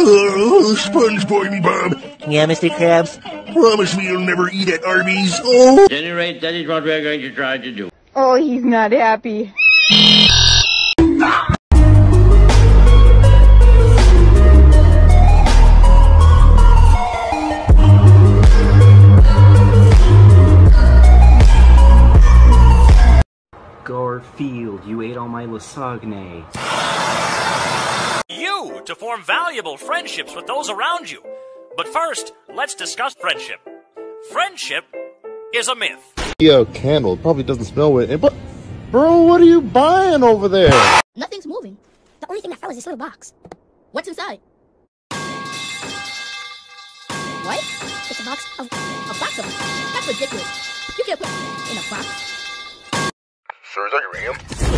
SpongeBob Bob. Yeah, Mr. Krabs? Promise me you'll never eat at Arby's. Oh. At any rate, that is what we're going to try to do. Oh, he's not happy. Garfield, you ate all my lasagne. You to form valuable friendships with those around you. But first, let's discuss friendship. Friendship is a myth. Yo, candle probably doesn't smell weird. But, bro, what are you buying over there? Nothing's moving. The only thing that fell is this little box. What's inside? What? It's a box of them. That's ridiculous. You can't put in a box. Sir, is that your RAM?